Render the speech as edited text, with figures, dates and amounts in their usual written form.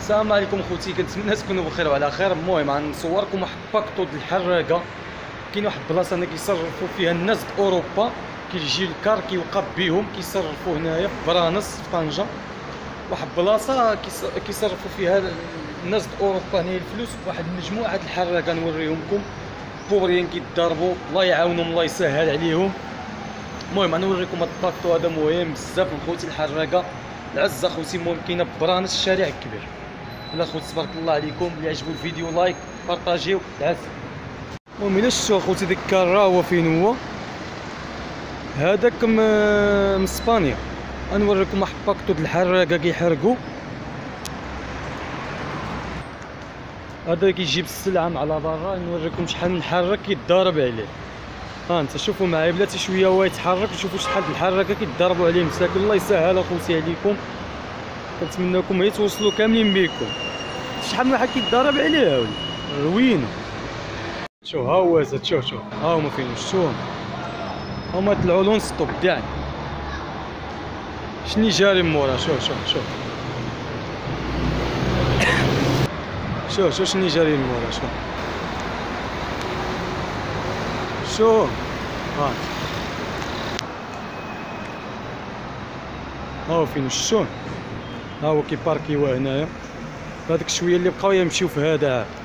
السلام عليكم خوتي، كنتمنى تكونوا بخير وعلى خير. المهم غنصوركم واحد باكطو د الحراقه. كاين واحد البلاصه هنا كيصرفوا فيها الناس د اوروبا، كيجي الكار كيوقف بهم كيصرفوا هنايا في برانس في طنجه. واحد البلاصه كيصرفوا فيها الناس د اوروبا هنايا الفلوس. واحد المجموعه د الحراقه نوريهمكم بوريين كيضربوا، الله يعاونهم الله يسهل عليهم. المهم غنوريكم هاد الباكطو هذا مهم بزاف من خوتي الحراقه العزه. خوتي المهم كاينه برانس الشارع الكبير. يلا خوتي تبارك الله عليكم، اللي عجبو الفيديو لايك بارطاجيو العزه. المهم الا شفتوا خوتي ديك الكار هو فين هو، هذاك من اسبانيا. غنوريكم واحد باكطو د الحراقه كيحرقوا. هذا كيجيب السلعه مع على برا. نوريكم شحال من حراق كيتضارب عليه. ها انت شوفوا معايا بلاتي شويه هو يتحرك، شوفوا شحال د الحراقه كيتضربوا عليه مساكن. الله يسهل اخوتي عليكم، كنتمناكم غير توصلوا كاملين بيكم. شحال من واحد كيتضرب عليه ولي روينو. شوف ها هو زاد، شوف ها هما فين، شفتوهم هما طلعوا لون ستوب كاع. شني جاري من مورا، شوف شني جاري من مورا. شوف ها هو فين، شتوه ها هو كيباركيوه هنايا. هذاك شويه اللي بقاو يمشيو في هذا.